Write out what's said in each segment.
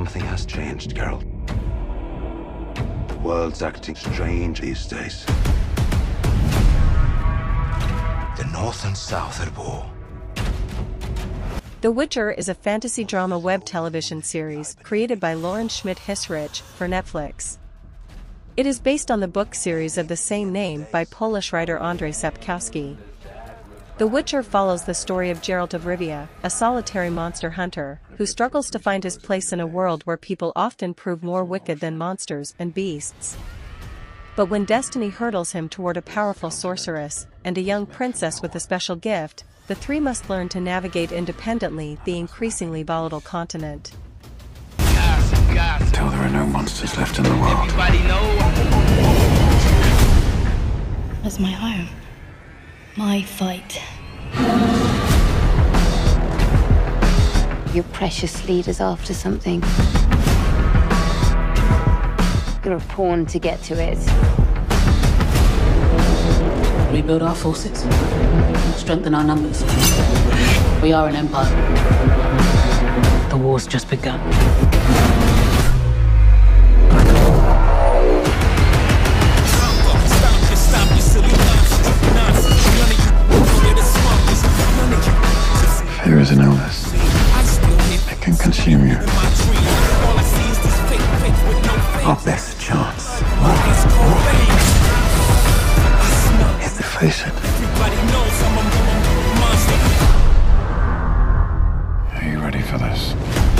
Something has changed, Carol. The world's acting strange these days. The North and South at war. The Witcher is a fantasy drama web television series created by Lauren Schmidt-Hissrich for Netflix. It is based on the book series of the same name by Polish writer Andrzej Sapkowski. The Witcher follows the story of Geralt of Rivia, a solitary monster hunter, who struggles to find his place in a world where people often prove more wicked than monsters and beasts. But when destiny hurtles him toward a powerful sorceress and a young princess with a special gift, the three must learn to navigate independently the increasingly volatile continent. Until there are no monsters left in the world. That's my home. My fight. Your precious leader's after something. You're a pawn to get to it. Rebuild our forces. Strengthen our numbers. We are an empire. The war's just begun. Fear is an illness. It can consume you. Our best chance is to face it. Are you ready for this?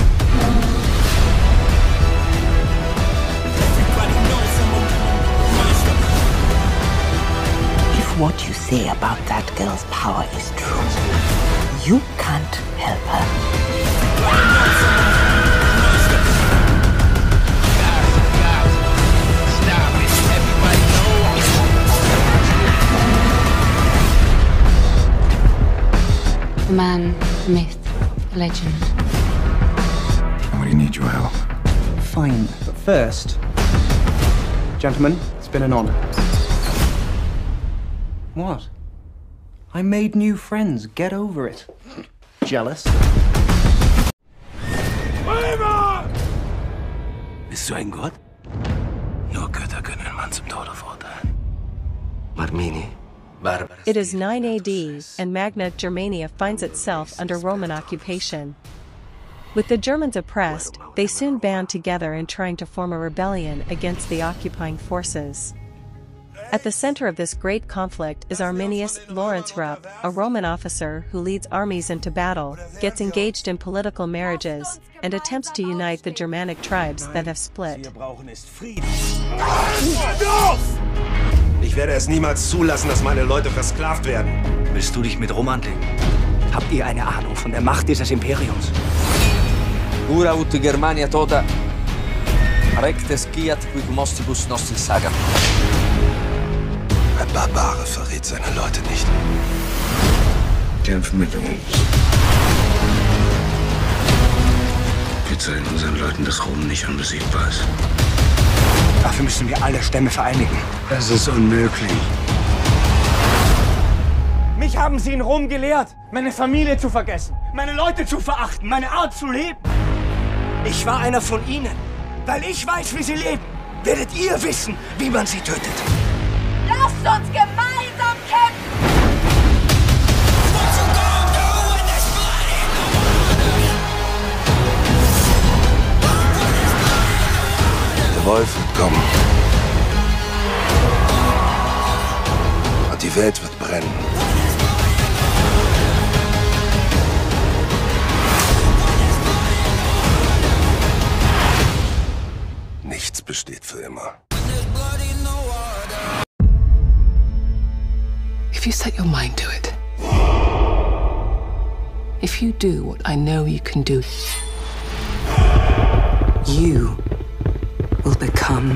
If what you say about that girl's power is true, you can't help her. A man, a myth, a legend. And we need your help. Fine, but first... Gentlemen, it's been an honor. What? I made new friends. Get over it. Jealous? Bist du ein Gott? Nur Götter können einen Mann zum Tode verurteilen. Marmini. It is 9 AD, and Magna Germania finds itself under Roman occupation. With the Germans oppressed, they soon band together in trying to form a rebellion against the occupying forces. At the center of this great conflict is Arminius Lawrence Rupp, a Roman officer who leads armies into battle, gets engaged in political marriages, and attempts to unite the Germanic tribes that have split. Ich werde es niemals zulassen, dass meine Leute versklavt werden. Willst du dich mit Rom anlegen? Habt ihr eine Ahnung von der Macht dieses Imperiums? Ura ut Germania tota rectes quiat quid mostibus nostris saga. Ein Barbare verrät seine Leute nicht. Kämpfen mit uns. Wir zeigen unseren Leuten, dass Rom nicht unbesiegbar ist. Dafür müssen wir alle Stämme vereinigen. Das ist unmöglich. Mich haben sie in Rom gelehrt, meine Familie zu vergessen, meine Leute zu verachten, meine Art zu leben. Ich war einer von ihnen. Weil ich weiß, wie sie leben, werdet ihr wissen, wie man sie tötet. Lasst uns gemeinsam kämpfen! Der Wolf wird kommen. Und die Welt wird brennen. Nichts besteht für immer. If you set your mind to it, if you do what I know you can do, you will become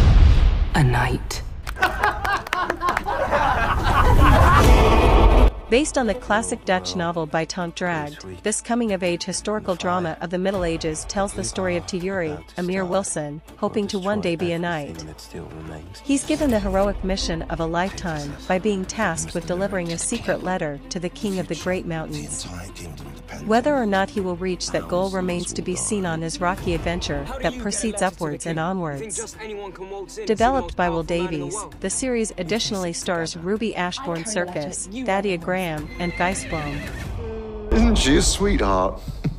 a knight. Based on the classic Dutch novel by Tonk Dragged, this coming-of-age historical drama of the Middle Ages tells the story of Tiyuri, Amir Wilson, hoping to one day be a knight. He's given the heroic mission of a lifetime by being tasked with delivering a secret letter to the King of the Great Mountains. Whether or not he will reach that goal remains to be seen on his rocky adventure that proceeds upwards and onwards. Developed by Will Davies, the series additionally stars Ruby Ashbourne Circus, Thaddeus Graham, and Geisblom. Isn't she a sweetheart?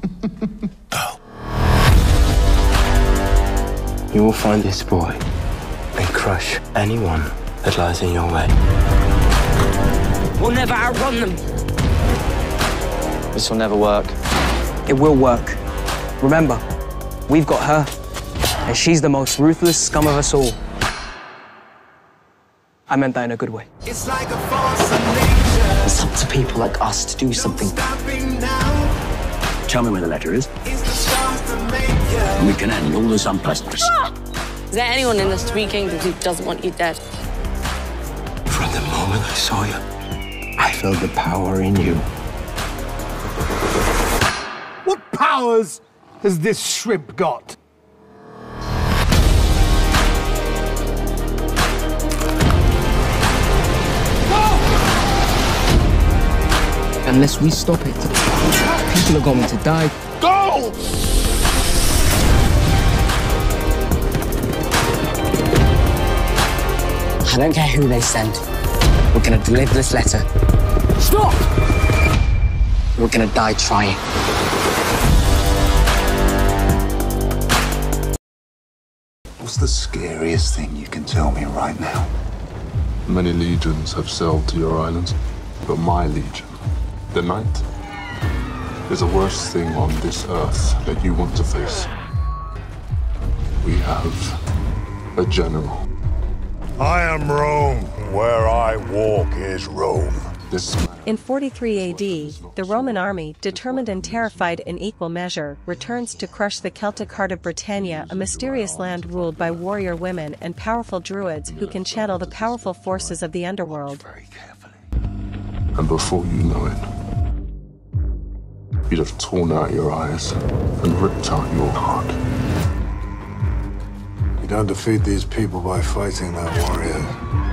You will find this boy and crush anyone that lies in your way. We'll never outrun them. This will never work. It will work. Remember, we've got her, and she's the most ruthless scum of us all. I meant that in a good way. It's like a force of nature. It's up to people like us to do something. Tell me where the letter is. And we can end all this unpleasantness. Is there anyone in the Three Kingdoms who doesn't want you dead? From the moment I saw you, I felt the power in you. What powers has this shrimp got? Unless we stop it, people are going to die. Go! I don't care who they send. We're gonna deliver this letter. Stop! We're gonna die trying. What's the scariest thing you can tell me right now? Many legions have sailed to your islands, but my legion, the Knight, is the worst thing on this earth that you want to face. We have a general. I am Rome. Where I walk is Rome. In 43 AD, the Roman army, determined and terrified in equal measure, returns to crush the Celtic heart of Britannia, a mysterious land ruled by warrior women and powerful druids who can channel the powerful forces of the underworld. And before you know it, you'd have torn out your eyes and ripped out your heart. You don't defeat these people by fighting their warriors.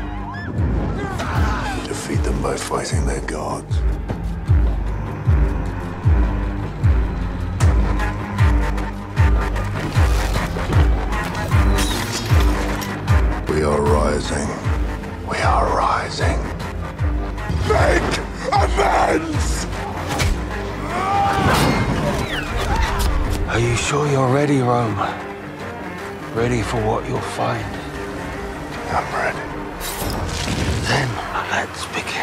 You defeat them by fighting their gods. We are rising. We are rising. Make amends! Are you sure you're ready, Rome? Ready for what you'll find? I'm ready. Then let's begin.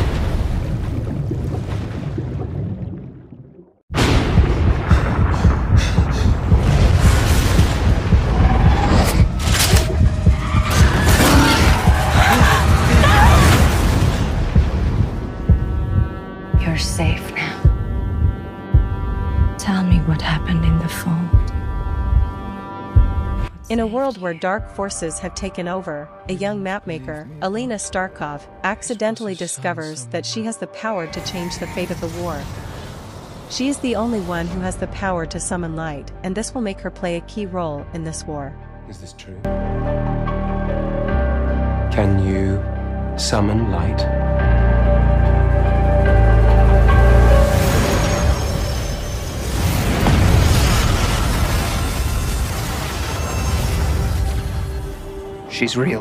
You're safe now. Tell me what happened in the fold. In a world where dark forces have taken over, a young mapmaker, Alina Starkov, accidentally discovers that she has the power to change the fate of the war. She is the only one who has the power to summon light, and this will make her play a key role in this war. Is this true? Can you summon light? She's real.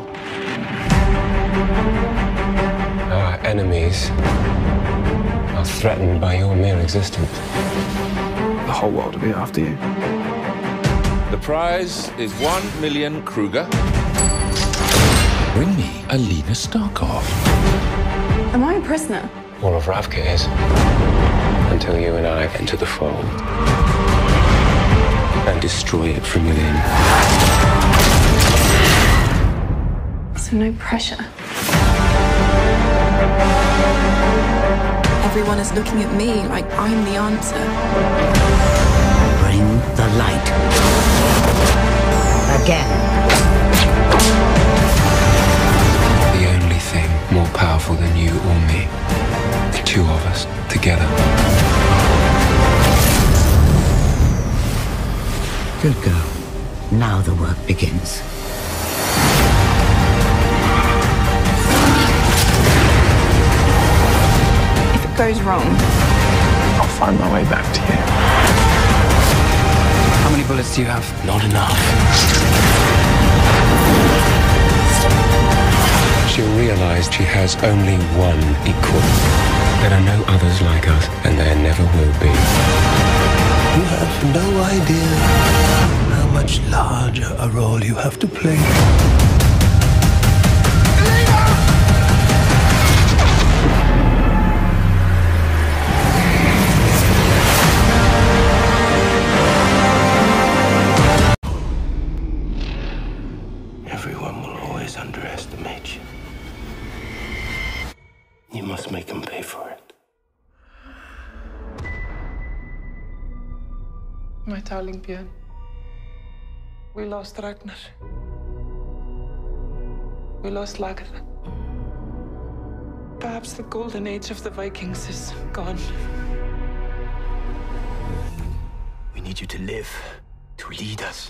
Our enemies are threatened by your mere existence. The whole world will be after you. The prize is 1 million Kruger. Bring me Alina Starkov. Am I a prisoner? All of Ravka is. Until you and I enter the fold and destroy it from within. So no pressure. Everyone is looking at me like I'm the answer. Bring the light. Again. The only thing more powerful than you or me. The two of us together. Good girl. Now the work begins. If it goes wrong, I'll find my way back to you. How many bullets do you have? Not enough. She'll realize she has only one equal. There are no others like us, and there never will be. You have no idea how much larger a role you have to play. Everyone will always underestimate you. You must make them pay for it. My darling Björn, we lost Ragnar. We lost Lagertha. Perhaps the golden age of the Vikings is gone. We need you to live, to lead us.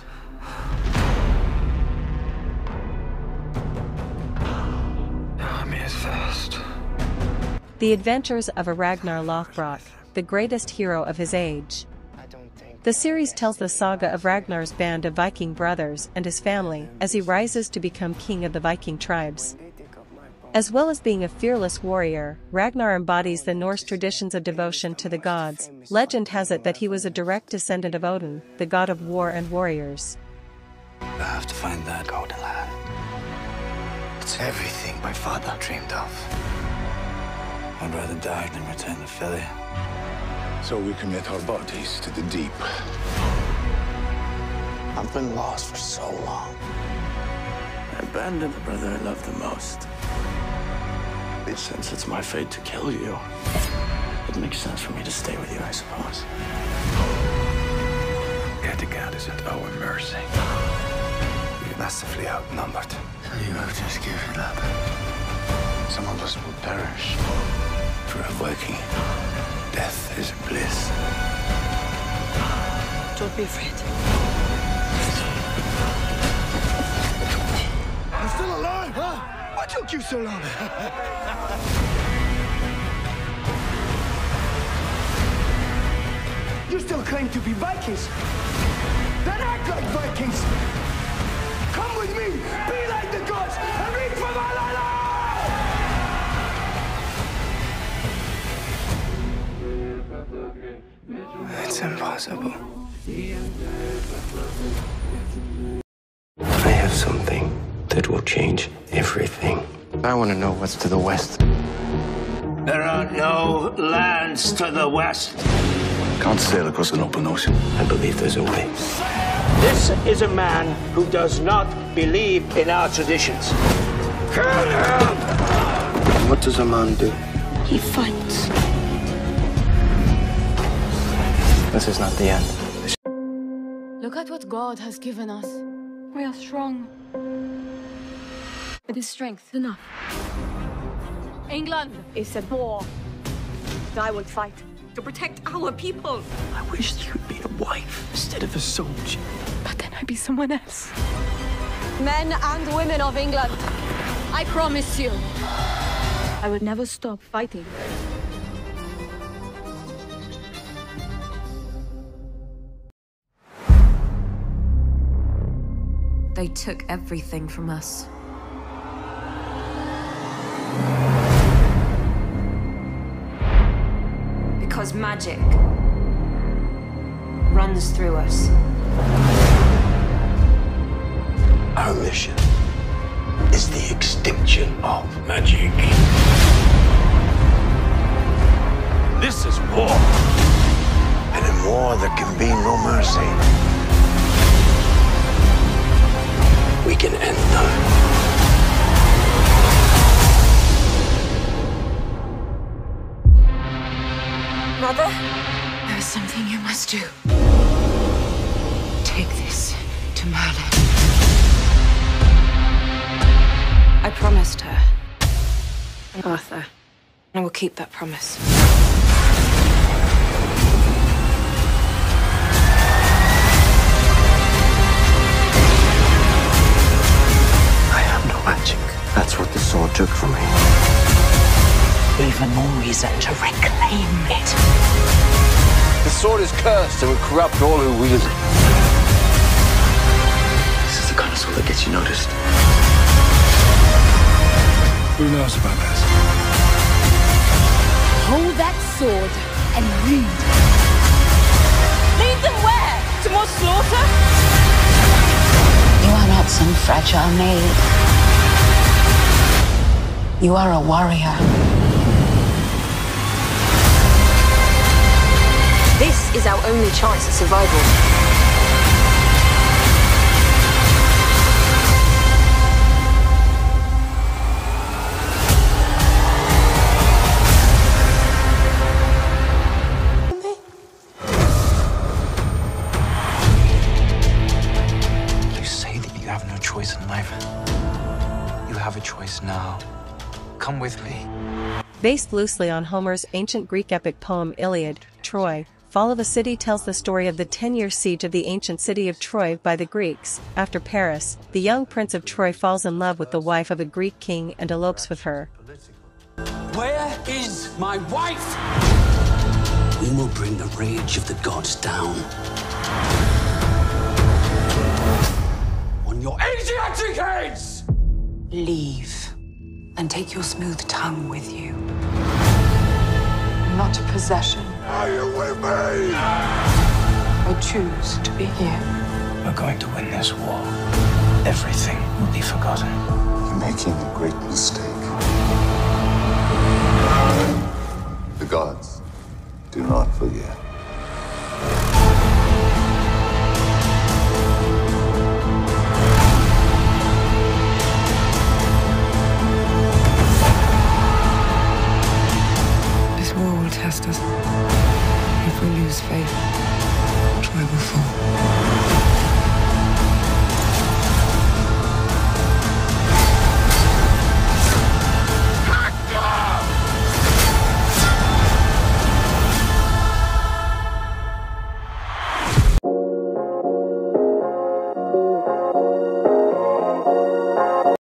The army is fast. The Adventures of a Ragnar Lothbrok, the greatest hero of his age. The series tells the saga of Ragnar's band of Viking brothers and his family as he rises to become king of the Viking tribes. As well as being a fearless warrior, Ragnar embodies the Norse traditions of devotion to the gods. Legend has it that he was a direct descendant of Odin, the god of war and warriors. I have to find that golden land. It's everything my father dreamed of. I'd rather die than return the failure. So we commit our bodies to the deep. I've been lost for so long. I abandoned the brother I loved the most. Since it's my fate to kill you, it makes sense for me to stay with you, I suppose. Kattegat is at our mercy. We're massively outnumbered. You have just given it up. Some of us will perish. For a Viking, death is bliss. Don't be afraid. I'm still alive, huh? What took you so long? You still claim to be Vikings? Then act like Vikings! Come with me! Be like the gods! And reach for Valhalla! It's impossible. I have something that will change everything. I want to know what's to the west. There are no lands to the west. Can't sail across an open ocean. I believe there's a way. This is a man who does not believe in our traditions. Kill him! What does a man do? He fights. This is not the end. look at what God has given us. We are strong. It is strength enough. England is at war. I will fight to protect our people. I wish you would be a wife instead of a soldier. But then I'd be someone else. Men and women of England, I promise you, I will never stop fighting. They took everything from us. Because magic runs through us. Our mission is the extinction of magic. This is war. And in war, there can be no mercy. We can end them. Mother? There is something you must do. Take this to Merlin. I promised her, Arthur, I will keep that promise. I have no magic. That's what the sword took from me. Even more reason to reclaim it. The sword is cursed and will corrupt all who wield it. This is the kind of sword that gets you noticed. Who knows about this? Hold that sword and read. Lead them where? To more slaughter? You are not some fragile maid. You are a warrior. This is our only chance at survival. You say that you have no choice in life. You have a choice now. Come with me. Based loosely on Homer's ancient Greek epic poem Iliad, Troy, Fall of a City tells the story of the 10-year siege of the ancient city of Troy by the Greeks. After Paris, the young prince of Troy falls in love with the wife of a Greek king and elopes with her. Where is my wife? We will bring the rage of the gods down. On your Asiatic heads! Leave and take your smooth tongue with you. Not a possession. Are you with me? I choose to be here. We're going to win this war. Everything will be forgotten. You're making a great mistake. The gods do not forget. This war will test us. If we lose faith,